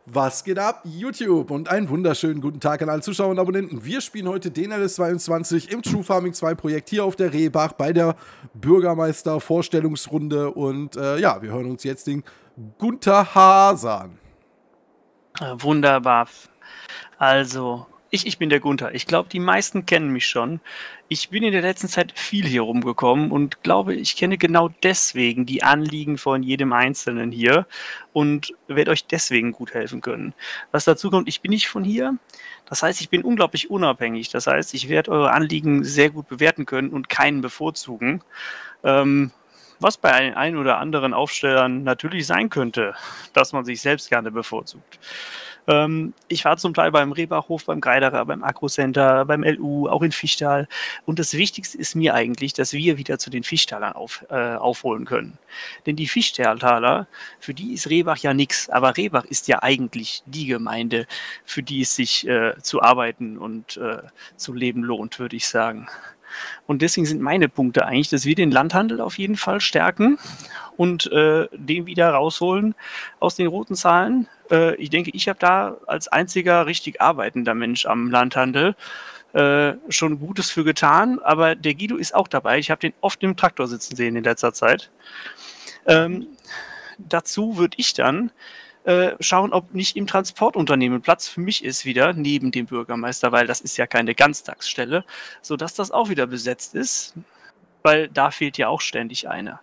Was geht ab, YouTube? Und einen wunderschönen guten Tag an alle Zuschauer und Abonnenten. Wir spielen heute den LS22 im True Farming 2 Projekt hier auf der Rehbach bei der Bürgermeister-Vorstellungsrunde. Und ja, wir hören uns jetzt den Gunther Haase an. Wunderbar. Also, ich bin der Gunther. Ich glaube, die meisten kennen mich schon. Ich bin in der letzten Zeit viel hier rumgekommen und glaube, ich kenne genau deswegen die Anliegen von jedem Einzelnen hier und werde euch deswegen gut helfen können. Was dazu kommt, ich bin nicht von hier. Das heißt, ich bin unglaublich unabhängig. Das heißt, ich werde eure Anliegen sehr gut bewerten können und keinen bevorzugen. Was bei ein oder anderen Aufstellern natürlich sein könnte, dass man sich selbst gerne bevorzugt. Ich war zum Teil beim Rehbachhof, beim Greiderer, beim Agrocenter, beim LU, auch in Fichtal. Und das Wichtigste ist mir eigentlich, dass wir wieder zu den Fichtalern aufholen können. Denn die Fichtaler, für die ist Rehbach ja nichts. Aber Rehbach ist ja eigentlich die Gemeinde, für die es sich zu arbeiten und zu leben lohnt, würde ich sagen. Und deswegen sind meine Punkte eigentlich, dass wir den Landhandel auf jeden Fall stärken und den wieder rausholen aus den roten Zahlen. Ich denke, ich habe da als einziger richtig arbeitender Mensch am Landhandel schon Gutes für getan, aber der Guido ist auch dabei. Ich habe den oft im Traktor sitzen sehen in letzter Zeit. Dazu würde ich dann schauen, ob nicht im Transportunternehmen Platz für mich ist wieder, neben dem Bürgermeister, weil das ist ja keine Ganztagsstelle, sodass das auch wieder besetzt ist, weil da fehlt ja auch ständig einer.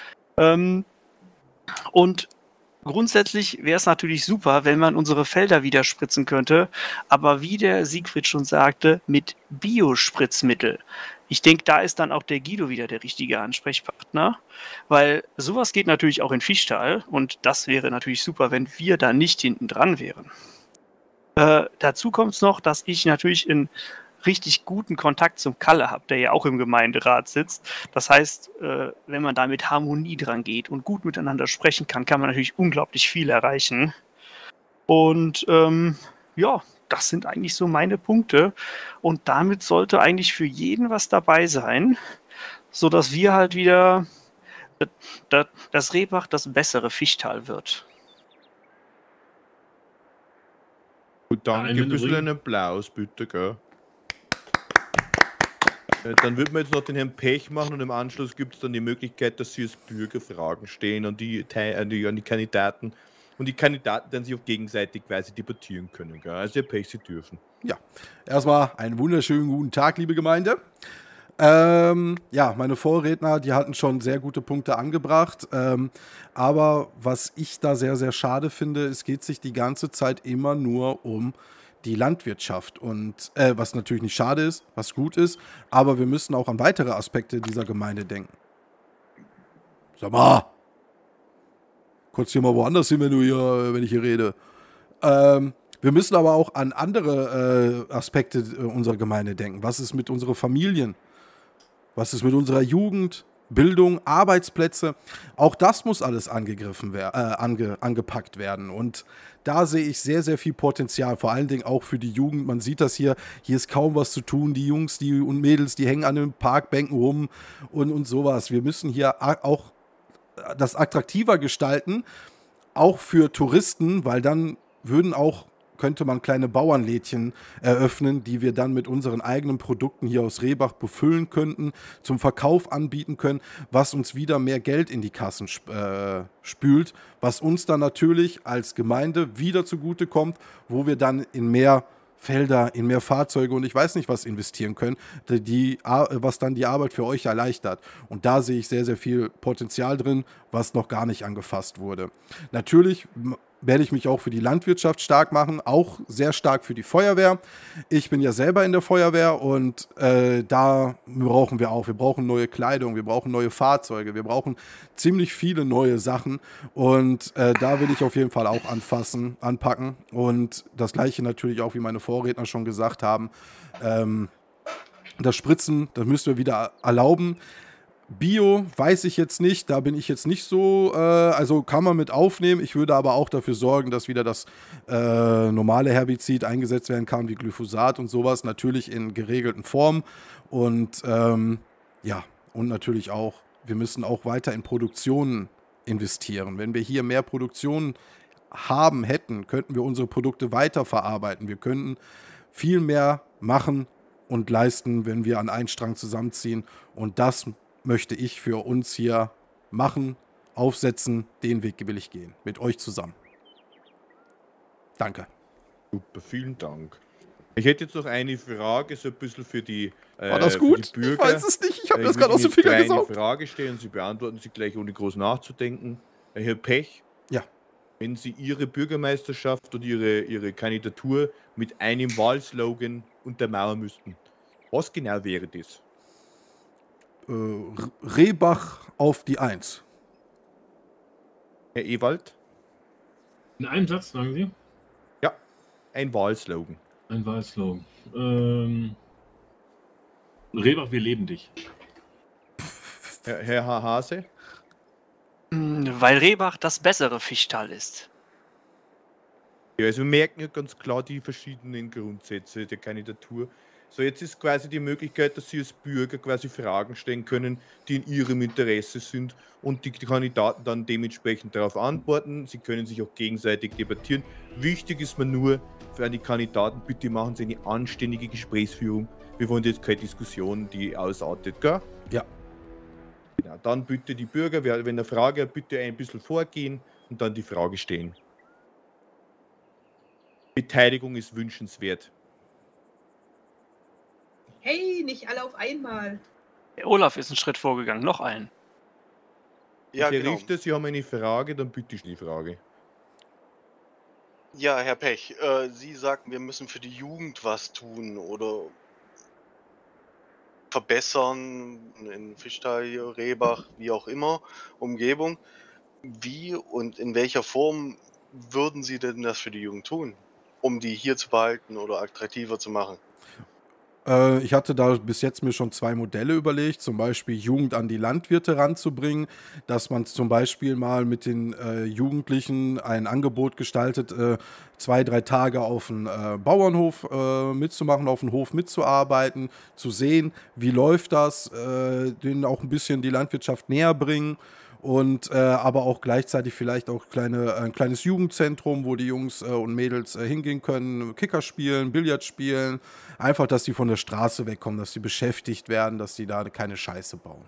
Und grundsätzlich wäre es natürlich super, wenn man unsere Felder wieder spritzen könnte, aber wie der Siegfried schon sagte, mit Biospritzmittel. Ich denke, da ist dann auch der Guido wieder der richtige Ansprechpartner, weil sowas geht natürlich auch in Fichtal und das wäre natürlich super, wenn wir da nicht hinten dran wären. Dazu kommt es noch, dass ich natürlich in richtig guten Kontakt zum Kalle habe, der ja auch im Gemeinderat sitzt. Das heißt, wenn man da mit Harmonie dran geht und gut miteinander sprechen kann, kann man natürlich unglaublich viel erreichen. Und ja, das sind eigentlich so meine Punkte. Und damit sollte eigentlich für jeden was dabei sein, sodass wir halt wieder das Rehbach das bessere Fichtal wird. Gut, danke. Ein bisschen einen Applaus, bitte, gell? Dann würden wir jetzt noch den Herrn Pech machen und im Anschluss gibt es dann die Möglichkeit, dass Sie als Bürger Fragen stellen an die Kandidaten. Und die Kandidaten dann sich auch gegenseitigweise debattieren können. Gell? Also Herr Pech, Sie dürfen. Ja, erstmal einen wunderschönen guten Tag, liebe Gemeinde. Ja, meine Vorredner, die hatten schon sehr gute Punkte angebracht. Aber was ich da sehr, sehr schade finde, es geht sich die ganze Zeit immer nur um die Landwirtschaft. Und was natürlich nicht schade ist, was gut ist, aber wir müssen auch an weitere Aspekte dieser Gemeinde denken. Sag mal, kurz hier mal woanders hin, wenn ich hier rede. Wir müssen aber auch an andere Aspekte unserer Gemeinde denken. Was ist mit unseren Familien? Was ist mit unserer Jugend? Bildung, Arbeitsplätze? Auch das muss alles angepackt werden. Und da sehe ich sehr, sehr viel Potenzial, vor allen Dingen auch für die Jugend. Man sieht das hier ist kaum was zu tun. Die Jungs und Mädels, die hängen an den Parkbänken rum und sowas. Wir müssen hier auch das attraktiver gestalten, auch für Touristen, weil dann könnte man kleine Bauernlädchen eröffnen, die wir dann mit unseren eigenen Produkten hier aus Rehbach befüllen könnten, zum Verkauf anbieten können, was uns wieder mehr Geld in die Kassen spült, was uns dann natürlich als Gemeinde wieder zugutekommt, wo wir dann in mehr Felder, in mehr Fahrzeuge und ich weiß nicht was investieren können, was dann die Arbeit für euch erleichtert. Und da sehe ich sehr, sehr viel Potenzial drin, was noch gar nicht angefasst wurde. Natürlich werde ich mich auch für die Landwirtschaft stark machen, auch sehr stark für die Feuerwehr. Ich bin ja selber in der Feuerwehr und da brauchen wir brauchen neue Kleidung, wir brauchen neue Fahrzeuge, wir brauchen ziemlich viele neue Sachen und da will ich auf jeden Fall auch anpacken und das Gleiche natürlich auch, wie meine Vorredner schon gesagt haben, das Spritzen, das müssen wir wieder erlauben. Bio weiß ich jetzt nicht, da bin ich jetzt nicht so, also kann man mit aufnehmen. Ich würde aber auch dafür sorgen, dass wieder das normale Herbizid eingesetzt werden kann, wie Glyphosat und sowas, natürlich in geregelten Formen. Und ja, und natürlich auch, wir müssen auch weiter in Produktionen investieren. Wenn wir hier mehr Produktion hätten, könnten wir unsere Produkte weiterverarbeiten. Wir könnten viel mehr machen und leisten, wenn wir an einen Strang zusammenziehen. Und das möchte ich für uns hier machen, aufsetzen. Den Weg will ich gehen, mit euch zusammen. Danke. Super, vielen Dank. Ich hätte jetzt noch eine Frage, so ein bisschen für die War das gut? Für die Bürger. Ich weiß es nicht, ich habe das würde gerade aus Ihnen dem Finger jetzt eine gesaugt. Frage stellen, Sie beantworten sie gleich, ohne groß nachzudenken. Herr Pech, Ja. wenn Sie Ihre Bürgermeisterschaft oder Ihre Kandidatur mit einem Wahlslogan untermauern müssten, was genau wäre das? Rehbach auf die 1. Herr Ewald? In einem Satz, sagen Sie? Ja, ein Wahlslogan. Ein Wahlslogan. Rehbach, wir leben dich. Herr Hase? Weil Rehbach das bessere Fischtal ist. Ja, also wir merken ja ganz klar die verschiedenen Grundsätze der Kandidatur. So, jetzt ist quasi die Möglichkeit, dass Sie als Bürger quasi Fragen stellen können, die in Ihrem Interesse sind und die Kandidaten dann dementsprechend darauf antworten. Sie können sich auch gegenseitig debattieren. Wichtig ist mir nur für die Kandidaten, bitte machen Sie eine anständige Gesprächsführung. Wir wollen jetzt keine Diskussion, die ausartet, gell? Ja. Genau, dann bitte die Bürger, wenn eine Frage hat, bitte ein bisschen vorgehen und dann die Frage stellen. Beteiligung ist wünschenswert. Hey, nicht alle auf einmal. Der Olaf ist einen Schritt vorgegangen, noch einen. Ja, Herr genau. Richter, Sie haben eine Frage, dann bitte die Frage. Ja, Herr Pech, Sie sagten, wir müssen für die Jugend was tun oder verbessern in Fischtal, Rehbach, wie auch immer, Umgebung. Wie und in welcher Form würden Sie denn das für die Jugend tun, um die hier zu behalten oder attraktiver zu machen? Ich hatte da bis jetzt mir schon 2 Modelle überlegt, zum Beispiel Jugend an die Landwirte ranzubringen, dass man zum Beispiel mal mit den Jugendlichen ein Angebot gestaltet, 2, 3 Tage auf dem Bauernhof mitzumachen, auf dem Hof mitzuarbeiten, zu sehen, wie läuft das, denen auch ein bisschen die Landwirtschaft näher bringen. Und aber auch gleichzeitig vielleicht auch ein kleines Jugendzentrum, wo die Jungs und Mädels hingehen können, Kicker spielen, Billard spielen. Einfach, dass die von der Straße wegkommen, dass die beschäftigt werden, dass die da keine Scheiße bauen.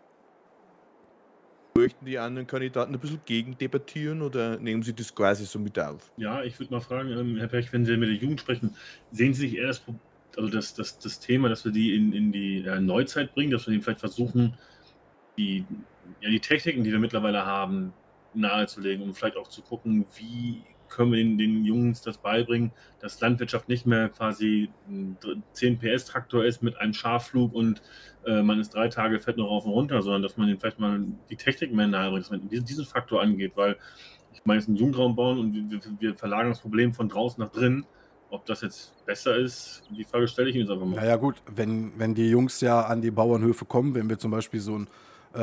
Möchten die anderen Kandidaten ein bisschen gegendebattieren oder nehmen Sie das quasi so mit auf? Ja, ich würde mal fragen, Herr Pech, wenn Sie mit der Jugend sprechen, sehen Sie sich eher das Thema, dass wir die in die Neuzeit bringen, dass wir denen vielleicht versuchen, die Techniken, die wir mittlerweile haben, nahezulegen, um vielleicht auch zu gucken, wie können wir den Jungs das beibringen, dass Landwirtschaft nicht mehr quasi ein 10 PS Traktor ist mit einem Schaflug und man ist 3 Tage fährt noch rauf und runter, sondern dass man ihnen vielleicht mal die Technik mehr nahebringt, dass man diesen Faktor angeht, weil ich meine, es ist ein Jugendraum bauen und wir verlagern das Problem von draußen nach drin. Ob das jetzt besser ist, die Frage stelle ich Ihnen jetzt einfach mal. Naja gut, wenn die Jungs ja an die Bauernhöfe kommen, wenn wir zum Beispiel so ein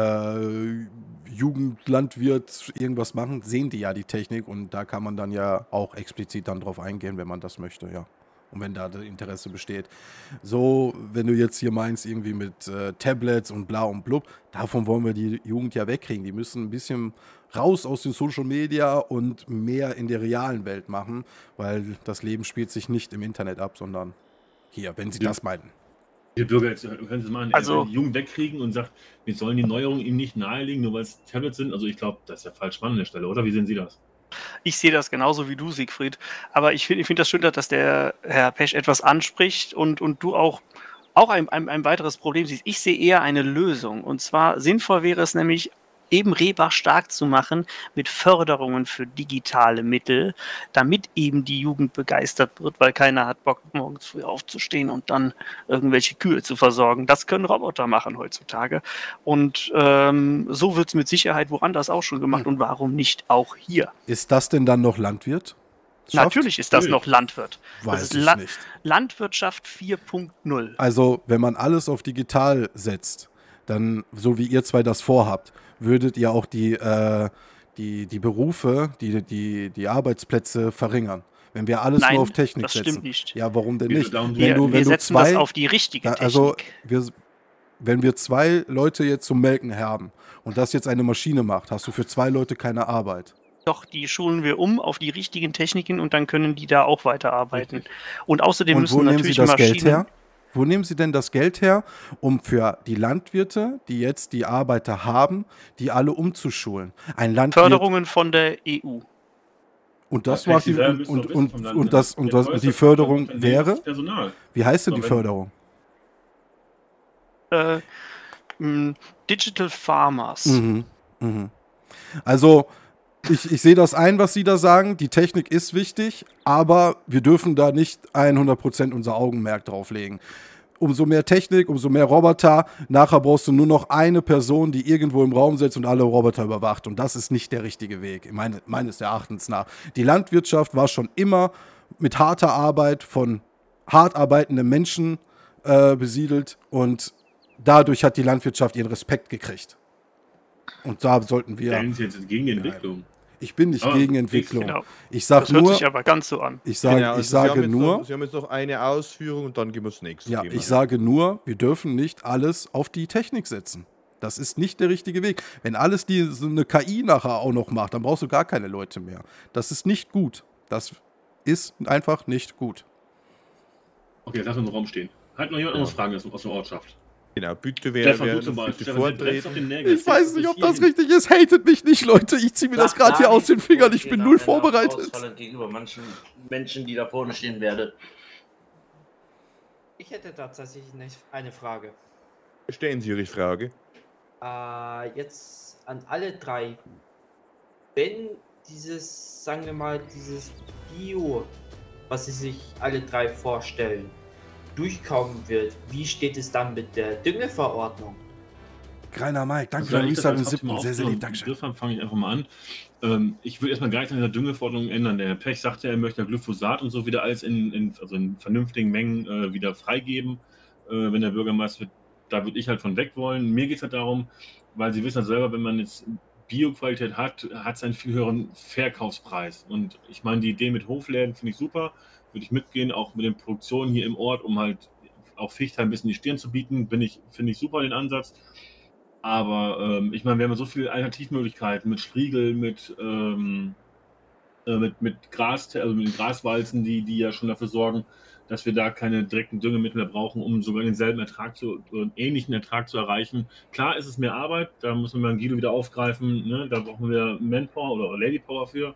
Jugendlandwirt irgendwas machen, sehen die ja die Technik und da kann man dann ja auch explizit dann drauf eingehen, wenn man das möchte, ja. Und wenn da das Interesse besteht. So, wenn du jetzt hier meinst, irgendwie mit Tablets und bla und blub, davon wollen wir die Jugend ja wegkriegen. Die müssen ein bisschen raus aus den Social Media und mehr in der realen Welt machen, weil das Leben spielt sich nicht im Internet ab, sondern hier, wenn sie das meinen. Die Bürger jetzt können Sie machen, Also- die Jugend wegkriegen und sagt, wir sollen die Neuerungen ihm nicht nahelegen, nur weil es Tablets sind. Also ich glaube, das ist ja falsch an der Stelle, oder? Wie sehen Sie das? Ich sehe das genauso wie du, Siegfried. Aber ich find das schön, dass der Herr Pesch etwas anspricht und du auch ein weiteres Problem siehst. Ich sehe eher eine Lösung. Und zwar sinnvoll wäre es nämlich, eben Rehbach stark zu machen mit Förderungen für digitale Mittel, damit eben die Jugend begeistert wird, weil keiner hat Bock, morgens früh aufzustehen und dann irgendwelche Kühe zu versorgen. Das können Roboter machen heutzutage. Und so wird es mit Sicherheit woanders auch schon gemacht. Und warum nicht auch hier? Ist das denn dann noch Landwirt? Natürlich ist das Natürlich. noch Landwirt. Das Weiß ist ich nicht. Landwirtschaft 4.0. Also, wenn man alles auf digital setzt, dann, so wie ihr zwei das vorhabt, würdet ihr auch die Berufe, die Arbeitsplätze verringern. Wenn wir alles Nein, nur auf Technik das setzen. stimmt nicht. Ja, warum denn Wir- nicht? darum- Wir, wenn wir du setzen zwei- das auf die richtige Technik. Also, wenn wir 2 Leute jetzt zum Melken haben und das jetzt eine Maschine macht, hast du für 2 Leute keine Arbeit. Doch, die schulen wir um auf die richtigen Techniken und dann können die da auch weiterarbeiten. Richtig. Und außerdem Und wo müssen nehmen Sie natürlich das Geld Maschinen. her? Wo nehmen Sie denn das Geld her, um für die Landwirte, die jetzt die Arbeiter haben, die alle umzuschulen? Ein Landwirt. Förderungen von der EU. Und das Ja, macht die, selber und, müssen und, doch wissen vom und, Land, und, ne? das, und, Der das, und teuerste die Faktor beim Förderung Unternehmen wäre? ist Personal. Wie heißt denn die Aber wenn- Förderung? Digital Farmers. Mhm. Mhm. Also, ich sehe das ein, was Sie da sagen. Die Technik ist wichtig, aber wir dürfen da nicht 100% unser Augenmerk drauf legen. Umso mehr Technik, umso mehr Roboter. Nachher brauchst du nur noch eine Person, die irgendwo im Raum sitzt und alle Roboter überwacht. Und das ist nicht der richtige Weg, meines Erachtens nach. Die Landwirtschaft war schon immer mit harter Arbeit von hart arbeitenden Menschen besiedelt. Und dadurch hat die Landwirtschaft ihren Respekt gekriegt. Und da sollten wir. Stellen Sie jetzt gegen die Entwicklung. Ich bin nicht Aber gegen Entwicklung. Genau. Ich sage Das hört nur, sich aber ganz so an. ich sage, Genau, also ich sage nur, Sie haben jetzt noch eine Ausführung und dann gehen wir das nächste ja, Thema. ich sage nur, wir dürfen nicht alles auf die Technik setzen. Das ist nicht der richtige Weg. Wenn alles so eine KI nachher auch noch macht, dann brauchst du gar keine Leute mehr. Das ist nicht gut. Das ist einfach nicht gut. Okay, jetzt lass uns im Raum stehen. Hat noch jemand Ja. noch Fragen aus der Ortschaft? Genau, bitte Stefan, wer du zum noch Beispiel. bitte Stefan, du brennst auf vortreten. den Nägeln. Ich weiß nicht, ob das Hierhin. richtig ist. Hatet mich nicht, Leute. Ich ziehe mir das gerade hier aus den Fingern. Ich bin null vorbereitet. Gegenüber manchen Menschen, die da vorne stehen werden. Ich hätte tatsächlich eine Frage. Stellen Sie Ihre Frage. Jetzt an alle drei. Wenn dieses, sagen wir mal, dieses Bio, was Sie sich alle drei vorstellen, durchkommen wird, wie steht es dann mit der Düngeverordnung? Greiner Mike, danke Also, für den ich das Restart als im 7. Hauptthema Sehr, sehr lieb. aufgenommen. Dankeschön. Insofern fange ich einfach mal an. Ich will erstmal gar nichts an dieser Düngeverordnung ändern. Der Herr Pech sagte, er möchte Glyphosat und so wieder alles in vernünftigen Mengen wieder freigeben, wenn der Bürgermeister wird. Da würde ich halt von weg wollen. Mir geht es halt darum, weil Sie wissen ja selber, wenn man jetzt Bioqualität hat, hat es einen viel höheren Verkaufspreis. Und ich meine, die Idee mit Hofläden finde ich super. Würde ich mitgehen, auch mit den Produktionen hier im Ort, um halt auch Fichte ein bisschen die Stirn zu bieten, finde ich super den Ansatz. Aber ich meine, wir haben ja so viele Alternativmöglichkeiten mit Spriegel, mit Gras, also mit den Graswalzen, die ja schon dafür sorgen, dass wir da keine direkten Düngemittel mehr brauchen, um sogar denselben ähnlichen Ertrag zu erreichen. Klar ist es mehr Arbeit, da müssen wir Guido wieder aufgreifen, ne? Da brauchen wir Manpower oder Ladypower für.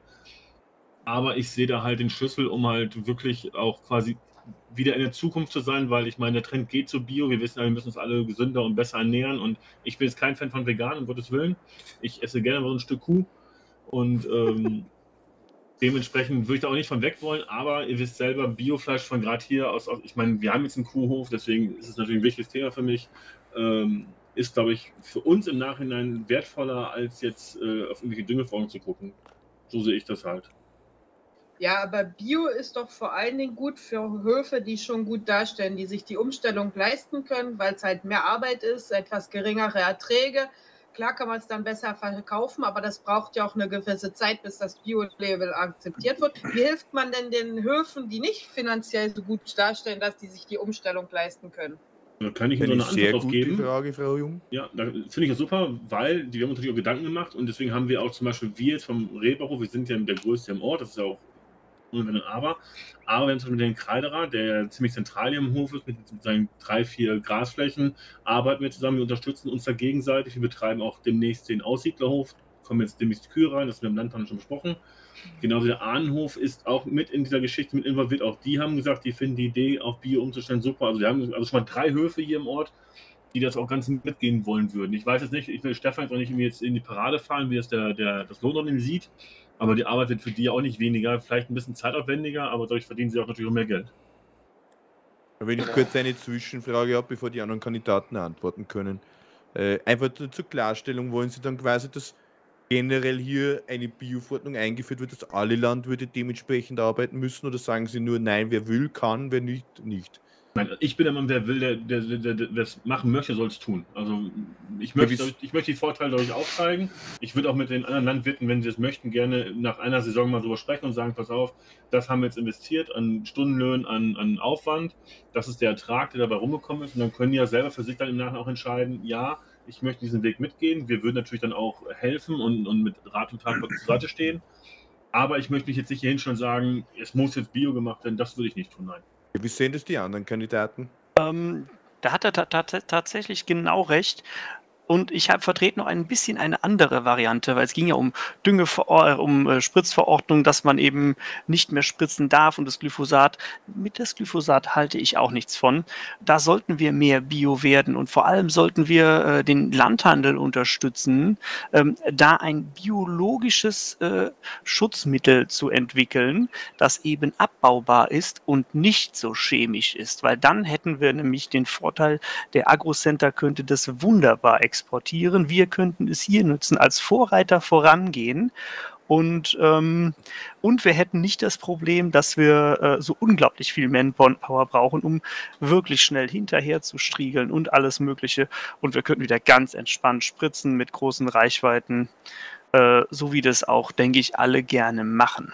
Aber ich sehe da halt den Schlüssel, um halt wirklich auch quasi wieder in der Zukunft zu sein, weil ich meine, der Trend geht zu Bio. Wir wissen ja, wir müssen uns alle gesünder und besser ernähren. Und ich bin jetzt kein Fan von vegan, um Gottes Willen. Ich esse gerne mal so ein Stück Kuh. Und dementsprechend würde ich da auch nicht von weg wollen. Aber ihr wisst selber, Biofleisch von gerade hier aus, ich meine, wir haben jetzt einen Kuhhof, deswegen ist es natürlich ein wichtiges Thema für mich. Ist, glaube ich, für uns im Nachhinein wertvoller, als jetzt auf irgendwelche Düngeverordnungen zu gucken. So sehe ich das halt. Ja, aber Bio ist doch vor allen Dingen gut für Höfe, die schon gut darstellen, die sich die Umstellung leisten können, weil es halt mehr Arbeit ist, etwas geringere Erträge. Klar kann man es dann besser verkaufen, aber das braucht ja auch eine gewisse Zeit, bis das Bio-Label akzeptiert wird. Wie hilft man denn den Höfen, die nicht finanziell so gut darstellen, dass die sich die Umstellung leisten können? Da kann ich Ihnen Eine so eine sehr Antwort drauf gute geben. Frage, Frau Jung. Ja, da finde ich das super, weil wir haben uns natürlich auch Gedanken gemacht und deswegen haben wir auch zum Beispiel, wir jetzt vom Rehbauhof, wir sind ja der größte im Ort, das ist ja auch ohne Wenn und Aber wir haben zum Beispiel den Kreiderer, der ziemlich zentral hier im Hof ist, mit seinen 3-4 Grasflächen, arbeiten wir zusammen, wir unterstützen uns da gegenseitig, wir betreiben auch demnächst den Aussiedlerhof, kommen jetzt demnächst die Kühe rein, das haben wir im Landtag schon besprochen. Genauso der Ahnenhof ist auch mit in dieser Geschichte mit involviert, auch die haben gesagt, die finden die Idee, auf Bio umzustellen, super, also wir haben also schon mal 3 Höfe hier im Ort, die das auch ganz mitgehen wollen würden. Ich weiß jetzt nicht, ich will Stefan jetzt auch nicht jetzt in die Parade fahren, wie das das Lohnunternehmen sieht, aber die Arbeit wird für die auch nicht weniger, vielleicht ein bisschen zeitaufwendiger, aber dadurch verdienen sie auch natürlich auch mehr Geld. Wenn ich kurz eine Zwischenfrage habe, bevor die anderen Kandidaten antworten können. Einfach zur Klarstellung, wollen Sie dann quasi, dass generell hier eine Bioverordnung eingeführt wird, dass alle Landwirte dementsprechend arbeiten müssen, oder sagen Sie nur, nein, wer will, kann, wer nicht, nicht? Nein, ich bin der Mann, wer will, der das machen möchte, soll es tun. Also ich möchte die Vorteile dadurch aufzeigen. Ich würde auch mit den anderen Landwirten, wenn sie es möchten, gerne nach einer Saison mal drüber sprechen und sagen, pass auf, das haben wir jetzt investiert an Stundenlöhnen, an Aufwand. Das ist der Ertrag, der dabei rumgekommen ist. Und dann können die ja selber für sich dann im Nachhinein auch entscheiden, ja, ich möchte diesen Weg mitgehen. Wir würden natürlich dann auch helfen und mit Rat und Tat zur Seite stehen. Aber ich möchte mich jetzt nicht hier hinstellen und sagen, es muss jetzt Bio gemacht werden. Das würde ich nicht tun, nein. Wie sehen das die anderen Kandidaten? Da hat er tatsächlich genau recht. Und ich vertrete noch ein bisschen eine andere Variante, weil es ging ja um Spritzverordnung, dass man eben nicht mehr spritzen darf und das Glyphosat. Mit das Glyphosat halte ich auch nichts von. Da sollten wir mehr Bio werden und vor allem sollten wir den Landhandel unterstützen, da ein biologisches Schutzmittel zu entwickeln, das eben abbaubar ist und nicht so chemisch ist, weil dann hätten wir nämlich den Vorteil, der Agrocenter könnte das wunderbar exportieren. Wir könnten es hier nutzen, als Vorreiter vorangehen und wir hätten nicht das Problem, dass wir so unglaublich viel Manpower brauchen, um wirklich schnell hinterher zu striegeln und alles Mögliche. Und wir könnten wieder ganz entspannt spritzen mit großen Reichweiten, so wie das auch, denke ich, alle gerne machen.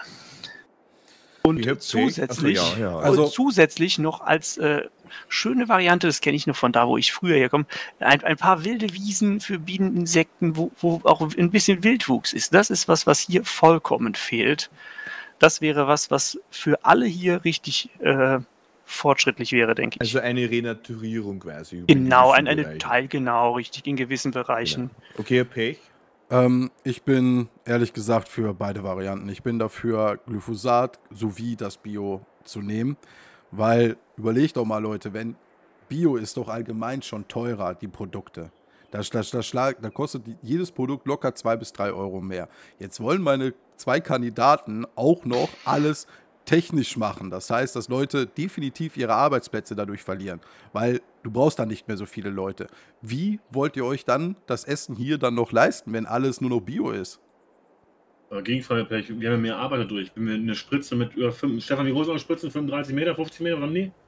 Und zusätzlich, zusätzlich noch als schöne Variante, das kenne ich nur von da, wo ich früher herkomme, ein paar wilde Wiesen für Bieneninsekten, wo auch ein bisschen Wildwuchs ist. Das ist was hier vollkommen fehlt. Das wäre was für alle hier richtig fortschrittlich wäre, denke ich. Also eine Renaturierung quasi. Genau, eine Teil, genau, richtig, in gewissen Bereichen. Genau. Okay, Herr Pech. Ich bin ehrlich gesagt für beide Varianten. Ich bin dafür, Glyphosat sowie das Bio zu nehmen, weil, überlegt doch mal, Leute, wenn Bio ist doch allgemein schon teurer, die Produkte. Da kostet jedes Produkt locker 2 bis 3 Euro mehr. Jetzt wollen meine 2 Kandidaten auch noch alles technisch machen. Das heißt, dass Leute definitiv ihre Arbeitsplätze dadurch verlieren, weil du brauchst dann nicht mehr so viele Leute. Wie wollt ihr euch dann das Essen hier dann noch leisten, wenn alles nur noch Bio ist? Gegenfrage, wir haben ja mehr Arbeit dadurch. Wenn wir eine Spritze mit über 5, Stefan, wie groß ist eine Spritze? 35 Meter, 50 Meter, oder nie?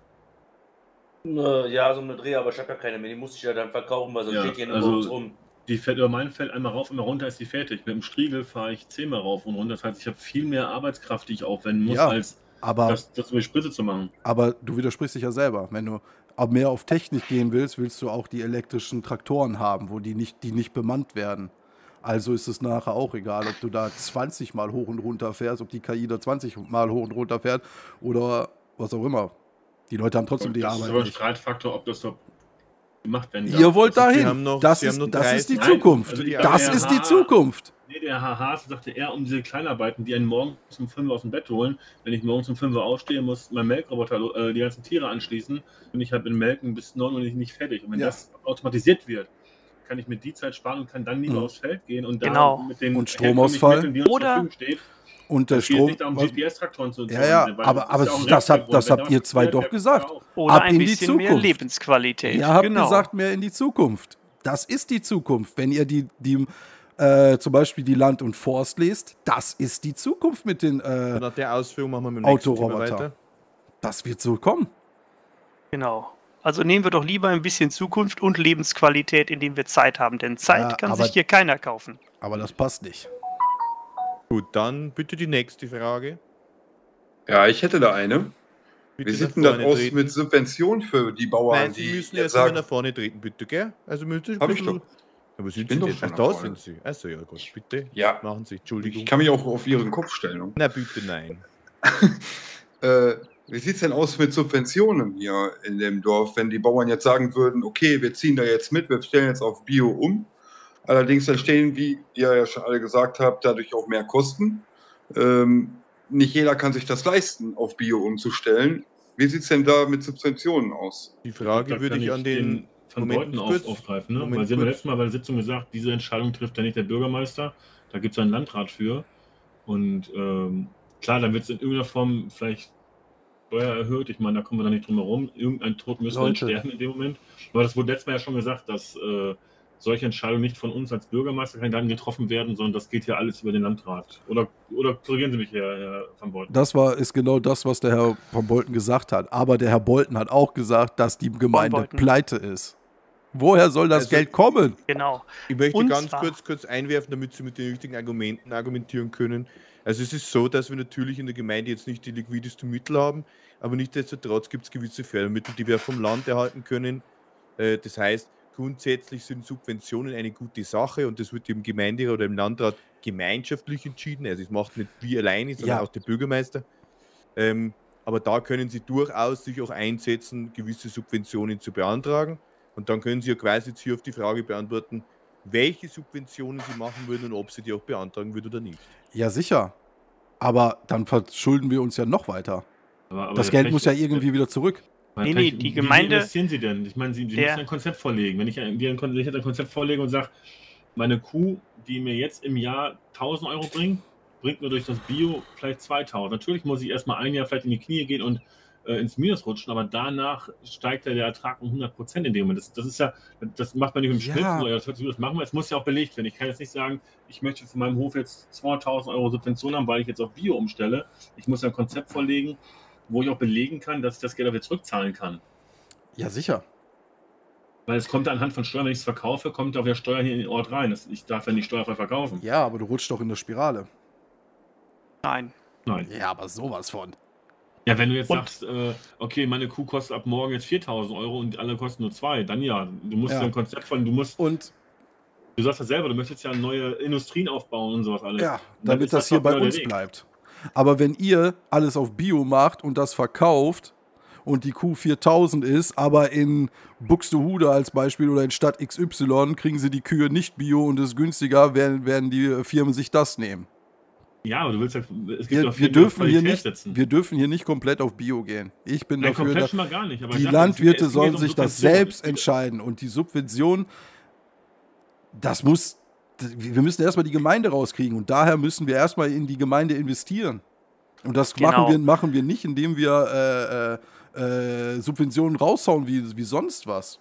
Ja, so eine Dreh, aber ich habe ja keine mehr. Die muss ich ja dann verkaufen, weil sonst steht hier nur bei uns rum. Die fährt über mein Feld einmal rauf, einmal runter, ist die fertig. Mit dem Striegel fahre ich 10-mal rauf und runter. Das heißt, ich habe viel mehr Arbeitskraft, die ich aufwenden muss, als das über die Spritze zu machen. Aber du widersprichst dich ja selber. Wenn du mehr auf Technik gehen willst du auch die elektrischen Traktoren haben, wo die nicht bemannt werden. Also ist es nachher auch egal, ob du da 20 Mal hoch und runter fährst, ob die KI da 20 Mal hoch und runter fährt oder was auch immer. Die Leute haben trotzdem die Arbeit. Das ist aber ein Streitfaktor, ob das doch gemacht werden darf. Ihr wollt dahin. Das ist die Zukunft. Das ist die Zukunft. Nee, der Herr Haas sagte eher um diese Kleinarbeiten, die einen morgens um 5 Uhr aus dem Bett holen. Wenn ich morgens um 5 Uhr aufstehe, muss mein Melkroboter die ganzen Tiere anschließen und ich habe in Melken bis 9 Uhr nicht fertig. Und wenn das automatisiert wird, kann ich mir die Zeit sparen und kann dann lieber aufs Feld gehen und da mit den Stromausfall Mitteln, die uns zur Verfügung steht. Und der Strom. Nicht darum, GPS-Traktoren zu aber das habt ihr zwei doch gesagt. Oder ein bisschen mehr Lebensqualität. Ihr habt gesagt, mehr in die Zukunft. Das ist die Zukunft. Wenn ihr zum Beispiel die Land- und Forst lest, das ist die Zukunft mit den nach der Ausführung machen wir mit dem Autoroboter. Das wird so kommen. Genau. Also nehmen wir doch lieber ein bisschen Zukunft und Lebensqualität, indem wir Zeit haben. Denn Zeit kann sich hier keiner kaufen. Aber das passt nicht. Gut, dann bitte die nächste Frage. Ja, ich hätte da eine. Bitte wie sieht denn das aus mit Subventionen für die Bauern? Nein, Sie müssen erst mal nach vorne treten, bitte, gell? Also Hab ich doch. Aber sind Sie denn? Ach, da sind Sie. Also ja, gut, bitte. Ja. Machen Sie, Entschuldigung. Ich kann mich auch auf Ihren Kopf stellen. Na bitte, nein. Wie sieht es denn aus mit Subventionen hier in dem Dorf, wenn die Bauern jetzt sagen würden, okay, wir ziehen da jetzt mit, wir stellen jetzt auf Bio um. Allerdings entstehen, wie ihr ja schon alle gesagt habt, dadurch auch mehr Kosten. Nicht jeder kann sich das leisten, auf Bio umzustellen. Wie sieht es denn da mit Subventionen aus? Die Frage würde ich an den Van Beuten aufgreifen. Ne? Weil Sie haben letztes Mal bei der Sitzung gesagt, diese Entscheidung trifft ja nicht der Bürgermeister. Da gibt es einen Landrat für. Und klar, dann wird es in irgendeiner Form vielleicht Steuer erhöht. Ich meine, da kommen wir da nicht drum herum. Irgendein Tod müsste dann sterben in dem Moment. Aber das wurde letztes Mal ja schon gesagt, dass solche Entscheidungen nicht von uns als Bürgermeisterkandidaten getroffen werden, sondern das geht ja alles über den Landrat. Oder korrigieren Sie mich, Herr Van Beuten? Das ist genau das, was der Herr Van Beuten gesagt hat. Aber der Herr Bolten hat auch gesagt, dass die Gemeinde pleite ist. Woher soll das Geld kommen? Genau. Ich möchte ganz kurz einwerfen, damit Sie mit den richtigen Argumenten argumentieren können. Also es ist so, dass wir natürlich in der Gemeinde jetzt nicht die liquidesten Mittel haben, aber nichtsdestotrotz gibt es gewisse Fördermittel, die wir vom Land erhalten können. Das heißt, grundsätzlich sind Subventionen eine gute Sache und das wird im Gemeinderat oder im Landrat gemeinschaftlich entschieden. Also es macht nicht wir alleine, sondern auch der Bürgermeister. Aber da können Sie durchaus sich auch einsetzen, gewisse Subventionen zu beantragen. Und dann können Sie ja quasi jetzt hier auf die Frage beantworten, welche Subventionen Sie machen würden und ob Sie die auch beantragen würden oder nicht. Ja, sicher. Aber dann verschulden wir uns ja noch weiter. Aber das Geld muss ja irgendwie wieder zurück. Nee, die Gemeinde... Wie investieren Sie denn? Ich meine, Sie müssen ein Konzept vorlegen. Wenn ich ein Konzept vorlege und sage, meine Kuh, die mir jetzt im Jahr 1.000 Euro bringt mir durch das Bio vielleicht 2.000. Natürlich muss ich erstmal ein Jahr vielleicht in die Knie gehen und ins Minus rutschen, aber danach steigt ja der Ertrag um 100% in dem Moment. Das ist ja, das macht man nicht mit dem Schnitt, das machen wir. Es muss ja auch belegt werden. Ich kann jetzt nicht sagen, ich möchte von meinem Hof jetzt 2.000 Euro Subvention haben, weil ich jetzt auf Bio umstelle. Ich muss ja ein Konzept vorlegen, wo ich auch belegen kann, dass ich das Geld auch wieder zurückzahlen kann. Ja, sicher. Weil es kommt anhand von Steuern, wenn ich es verkaufe, kommt auch wieder Steuer hier in den Ort rein. Ich darf ja nicht steuerfrei verkaufen. Ja, aber du rutschst doch in der Spirale. Nein. Ja, aber sowas von. Ja, wenn du jetzt sagst, okay, meine Kuh kostet ab morgen jetzt 4.000 Euro und alle kosten nur 2, dann ja. Du musst ja ein Konzept von, du sagst ja selber, du möchtest ja neue Industrien aufbauen und sowas alles. Ja, damit das hier bei uns bleibt. Aber wenn ihr alles auf Bio macht und das verkauft und die Kuh 4.000 ist, aber in Buxtehude als Beispiel oder in Stadt XY kriegen sie die Kühe nicht Bio und es ist günstiger, werden die Firmen sich das nehmen. Ja, aber du willst ja, es gibt wir dürfen hier nicht komplett auf Bio gehen. Ich bin dafür, dass gar nicht, aber die Landwirte sollen sich das selbst entscheiden und die Subvention, wir müssen erstmal die Gemeinde rauskriegen und daher müssen wir erstmal in die Gemeinde investieren. Und das machen wir nicht, indem wir Subventionen raushauen wie sonst was.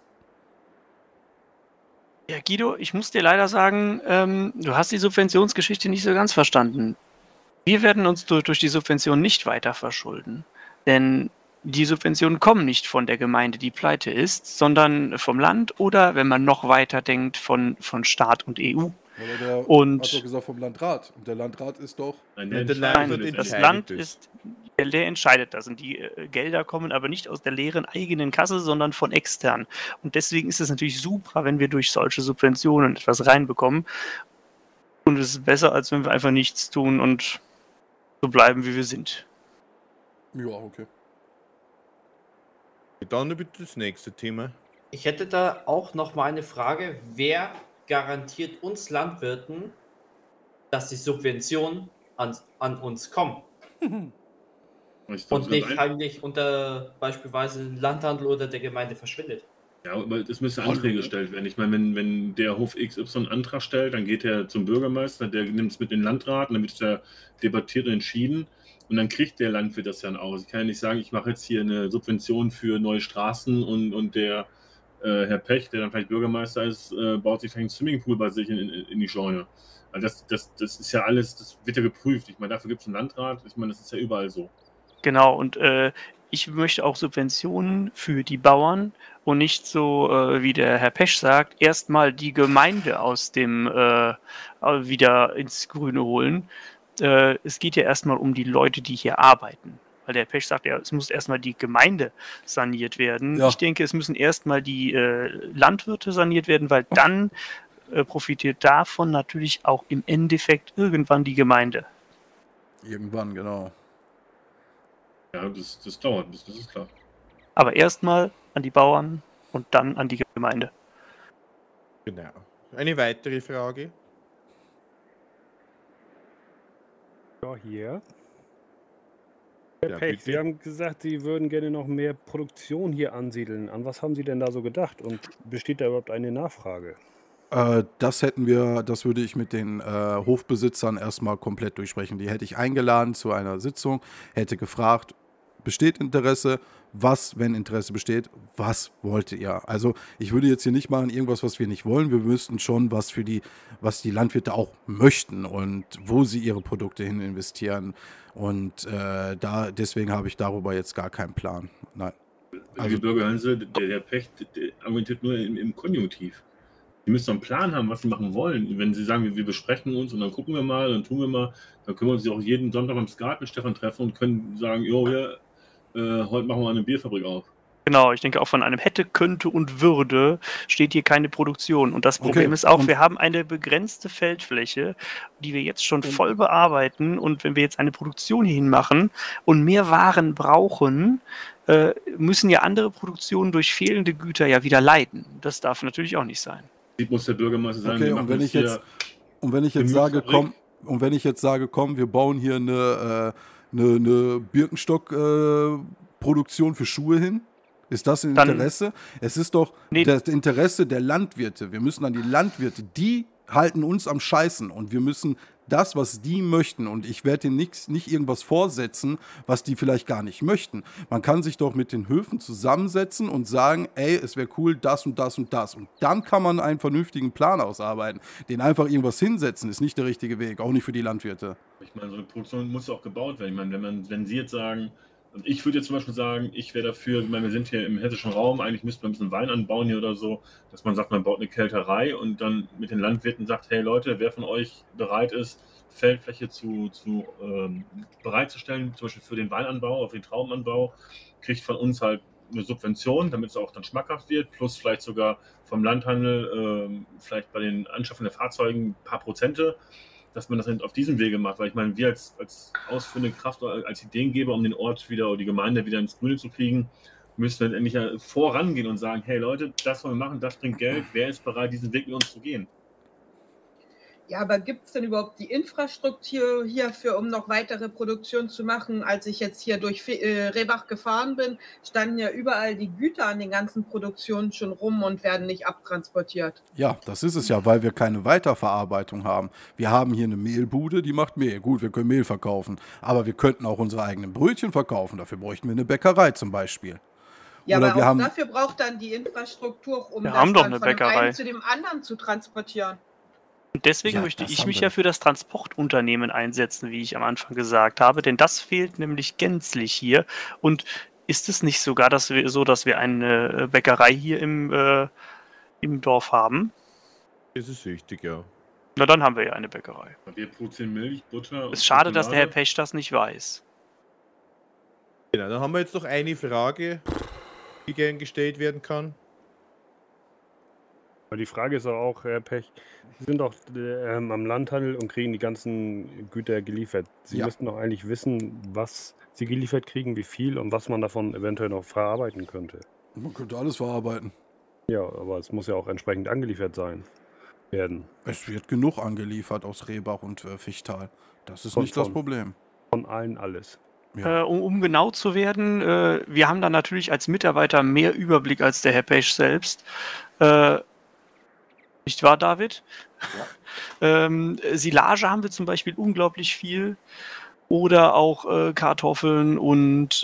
Ja, Guido, ich muss dir leider sagen, du hast die Subventionsgeschichte nicht so ganz verstanden. Wir werden uns durch die Subvention nicht weiter verschulden, denn die Subventionen kommen nicht von der Gemeinde, die pleite ist, sondern vom Land oder, wenn man noch weiter denkt, von Staat und EU. Hat doch gesagt vom Landrat. Und der Landrat ist doch... das Land ist... Der entscheidet das. Und die Gelder kommen aber nicht aus der leeren eigenen Kasse, sondern von extern. Und deswegen ist es natürlich super, wenn wir durch solche Subventionen etwas reinbekommen. Und es ist besser, als wenn wir einfach nichts tun und so bleiben, wie wir sind. Ja, okay. Dann bitte das nächste Thema. Ich hätte da auch noch mal eine Frage. Wer garantiert uns Landwirten, dass die Subventionen an uns kommen? Und nicht heimlich unter beispielsweise Landhandel oder der Gemeinde verschwindet. Ja, aber es müssen Anträge gestellt werden. Ich meine, wenn der Hof XY einen Antrag stellt, dann geht er zum Bürgermeister, der nimmt es mit in den Landrat, und dann wird es ja debattiert und entschieden. Und dann kriegt der Landwirt das dann aus. Ich kann ja nicht sagen, ich mache jetzt hier eine Subvention für neue Straßen und der Herr Pech, der dann vielleicht Bürgermeister ist, baut sich vielleicht einen Swimmingpool bei sich in die Scheune. Also das ist ja alles, das wird ja geprüft. Ich meine, dafür gibt es einen Landrat. Ich meine, das ist ja überall so. Genau, und ich möchte auch Subventionen für die Bauern und nicht so, wie der Herr Pesch sagt, erstmal die Gemeinde aus dem wieder ins Grüne holen. Es geht ja erstmal um die Leute, die hier arbeiten. Weil der Pesch sagt ja, es muss erstmal die Gemeinde saniert werden. Ja. Ich denke, es müssen erstmal die Landwirte saniert werden, weil dann profitiert davon natürlich auch im Endeffekt irgendwann die Gemeinde. Irgendwann, genau. Ja, das dauert, das ist klar. Aber erstmal an die Bauern und dann an die Gemeinde. Genau. Eine weitere Frage? Ja, hier. Herr Pech, Sie haben gesagt, Sie würden gerne noch mehr Produktion hier ansiedeln. An was haben Sie denn da so gedacht? Und besteht da überhaupt eine Nachfrage? Das würde ich mit den Hofbesitzern erstmal komplett durchsprechen. Die hätte ich eingeladen zu einer Sitzung, hätte gefragt, besteht Interesse? Was, wenn Interesse besteht, was wollt ihr? Also ich würde jetzt hier nicht machen irgendwas, was wir nicht wollen. Wir müssten schon was die Landwirte auch möchten und wo sie ihre Produkte hin investieren. Und deswegen habe ich darüber jetzt gar keinen Plan. Nein. Also die Bürgerhanse, der Pech, der argumentiert nur im Konjunktiv. Die müssen einen Plan haben, was sie machen wollen. Wenn sie sagen, wir besprechen uns und dann gucken wir mal, dann tun wir mal, dann können wir uns ja auch jeden Sonntag beim Skat mit Stefan treffen und können sagen, jo, heute machen wir eine Bierfabrik auf. Genau, ich denke auch von einem hätte, könnte und würde steht hier keine Produktion. Und das Problem Okay, ist auch, und- wir haben eine begrenzte Feldfläche, die wir jetzt schon voll bearbeiten. Und wenn wir jetzt eine Produktion hierhin machen und mehr Waren brauchen, müssen ja andere Produktionen durch fehlende Güter ja wieder leiden. Das darf natürlich auch nicht sein. Sieht muss der Bürgermeister sagen, Okay, wir und machen wenn ich jetzt, und wenn ich jetzt sage, komm, und wenn ich jetzt sage, komm, wir bauen hier eine Birkenstock-Produktion für Schuhe hin, ist das ein Dann- Interesse? Es ist doch Nee. das Interesse der Landwirte. Wir müssen an die Landwirte, die halten uns am Scheißen und wir müssen das, was die möchten, und ich werde denen nicht irgendwas vorsetzen, was die vielleicht gar nicht möchten. Man kann sich doch mit den Höfen zusammensetzen und sagen, ey, es wäre cool, das und das und das. Und dann kann man einen vernünftigen Plan ausarbeiten. Den einfach irgendwas hinsetzen, ist nicht der richtige Weg, auch nicht für die Landwirte. Ich meine, so eine Produktion muss ja auch gebaut werden. Ich meine, wenn Sie jetzt sagen, und ich würde jetzt zum Beispiel sagen, ich wäre dafür, ich meine, wir sind hier im hessischen Raum, eigentlich müsste man ein bisschen Wein anbauen hier oder so, dass man sagt, man baut eine Kälterei und dann mit den Landwirten sagt, hey Leute, wer von euch bereit ist, Feldfläche bereitzustellen, zum Beispiel für den Weinanbau, auf den Traubenanbau, kriegt von uns halt eine Subvention, damit es auch dann schmackhaft wird, plus vielleicht sogar vom Landhandel, vielleicht bei den Anschaffen der Fahrzeugen ein paar Prozente, dass man das auf diesem Wege macht, weil ich meine, wir als ausführende Kraft, als Ideengeber, um den Ort wieder oder die Gemeinde wieder ins Grüne zu kriegen, müssen wir endlich vorangehen und sagen, hey Leute, das wollen wir machen, das bringt Geld, wer ist bereit, diesen Weg mit uns zu gehen? Ja, aber gibt es denn überhaupt die Infrastruktur hierfür, um noch weitere Produktion zu machen? Als ich jetzt hier durch Rehbach gefahren bin, standen ja überall die Güter an den ganzen Produktionen schon rum und werden nicht abtransportiert. Ja, das ist es ja, weil wir keine Weiterverarbeitung haben. Wir haben hier eine Mehlbude, die macht Mehl. Gut, wir können Mehl verkaufen, aber wir könnten auch unsere eigenen Brötchen verkaufen. Dafür bräuchten wir eine Bäckerei zum Beispiel. Ja, Oder aber wir auch haben, dafür braucht dann die Infrastruktur, um Wir das haben doch dann eine von dem Bäckerei. einen zu dem anderen zu transportieren. Und deswegen Ja, möchte das ich haben mich wir. ja für das Transportunternehmen einsetzen, wie ich am Anfang gesagt habe, denn das fehlt nämlich gänzlich hier. Und ist es nicht sogar dass wir eine Bäckerei hier im Dorf haben? Das ist richtig, ja. Na, dann haben wir ja eine Bäckerei. Wir produzieren Milch, Butter Es und ist schade, dass der Herr Schokolade. Pech das nicht weiß. Genau, dann haben wir jetzt noch eine Frage, die gern gestellt werden kann. Aber die Frage ist auch, Herr Pech, Sie sind doch am Landhandel und kriegen die ganzen Güter geliefert. Sie Ja. müssten doch eigentlich wissen, was Sie geliefert kriegen, wie viel und was man davon eventuell noch verarbeiten könnte. man könnte alles verarbeiten. Ja, aber es muss ja auch entsprechend angeliefert werden. Es wird genug angeliefert aus Rehbach und Fichtal. Das ist Von- nicht das von- Problem. Von allen alles. Ja. Um genau zu werden, wir haben da natürlich als Mitarbeiter mehr Überblick als der Herr Pech selbst. Nicht wahr, David? Silage haben wir zum Beispiel unglaublich viel. Oder auch Kartoffeln und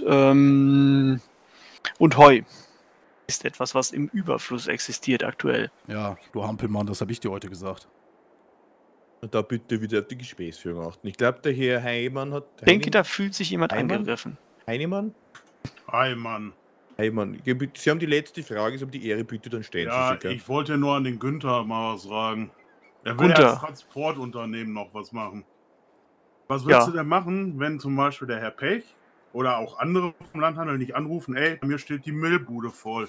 Heu. Ist etwas, was im Überfluss existiert aktuell. Ja, du Hampelmann, das habe ich dir heute gesagt. Und da bitte wieder auf die Gesprächsführung achten. Ich glaube, der Herr Heimann hat... Ich denke, da fühlt sich jemand Heimann? angegriffen. Heinemann? Hi, Mann. Heimann, Sie haben die letzte Frage, Sie haben die Ehre, bitte, dann stellen Ja, Sie sie. gell? ich wollte nur an den Günther mal was fragen. Er will Günther. als Transportunternehmen noch was machen. Was willst Ja. du denn machen, wenn zum Beispiel der Herr Pech oder auch andere vom Landhandel nicht anrufen, ey, bei mir steht die Müllbude voll.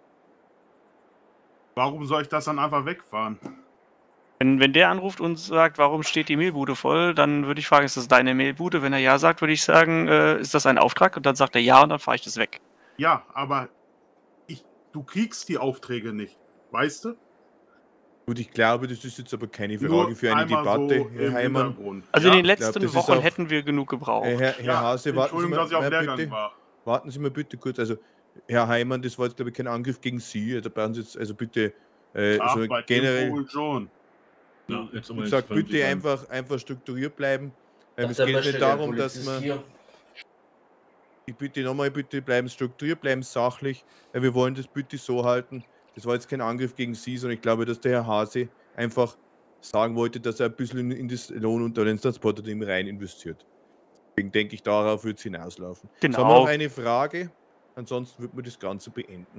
Warum soll ich das dann einfach wegfahren? Wenn der anruft und sagt, warum steht die Mehlbude voll, dann würde ich fragen, ist das deine Mehlbude? Wenn er ja sagt, würde ich sagen, ist das ein Auftrag? Und dann sagt er ja und dann fahre ich das weg. Ja, aber du kriegst die Aufträge nicht, weißt du? Gut, ich glaube, das ist jetzt aber keine Nur Frage für eine einmal Debatte, so Herr im Heimann. Hintergrund. Also Ja? in den Ich glaub, letzten das ist Wochen auch- hätten wir genug gebraucht. Herr Ja, Hase, warten Sie Entschuldigung, mal, dass ich auf mal Lehrgang bitte. war. Warten Sie mal bitte kurz. Also, Herr Heimann, das war jetzt, glaube ich, kein Angriff gegen Sie. Da brauchen Sie jetzt, also bitte, Ach, so bei dem generell, Vogel schon. Ja, jetzt wie gesagt, bitte einfach strukturiert bleiben. Es geht nicht darum, dass man... Ich bitte nochmal, bitte bleiben strukturiert, bleiben sachlich. Wir wollen das bitte so halten. Das war jetzt kein Angriff gegen Sie, sondern ich glaube, dass der Herr Hase einfach sagen wollte, dass er ein bisschen in das Lohn- und Transportunternehmen rein investiert. Deswegen denke ich, darauf wird es hinauslaufen. Genau. So, haben wir noch eine Frage? Ansonsten wird man das Ganze beenden.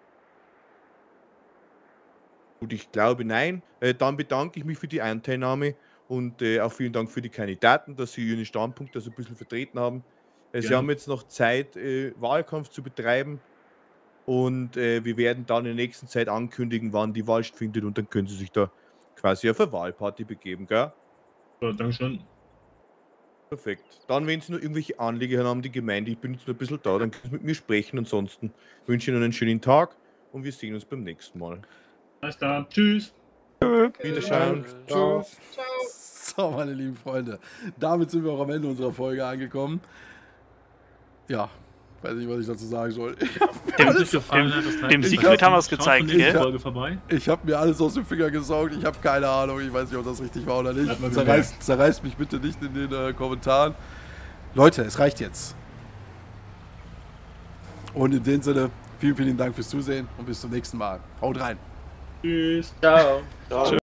Gut, ich glaube nein. Dann bedanke ich mich für die Anteilnahme und auch vielen Dank für die Kandidaten, dass sie ihren Standpunkt ein bisschen vertreten haben. Sie Gerne. haben jetzt noch Zeit, Wahlkampf zu betreiben Und wir werden dann in der nächsten Zeit ankündigen, wann die Wahl stattfindet und dann können Sie sich da quasi auf eine Wahlparty begeben, gell? Ja, Dankeschön. Perfekt. Dann, wenn Sie noch irgendwelche Anliegen haben, die Gemeinde, ich bin jetzt noch ein bisschen da, dann können Sie mit mir sprechen. Ansonsten wünsche ich Ihnen einen schönen Tag und wir sehen uns beim nächsten Mal. Alles klar, tschüss. Wiederschauen. Tschüss. So, meine lieben Freunde, damit sind wir auch am Ende unserer Folge angekommen. Ja, weiß nicht, was ich dazu sagen soll. Dem Secret haben wir es gezeigt, gell? Ich habe mir alles aus den Fingern gesaugt. Ich habe keine Ahnung. Ich weiß nicht, ob das richtig war oder nicht. Zerreißt mich bitte nicht in den Kommentaren. Leute, es reicht jetzt. Und in dem Sinne, vielen, vielen Dank fürs Zusehen und bis zum nächsten Mal. Haut rein. Tschüss. Ciao. Ciao.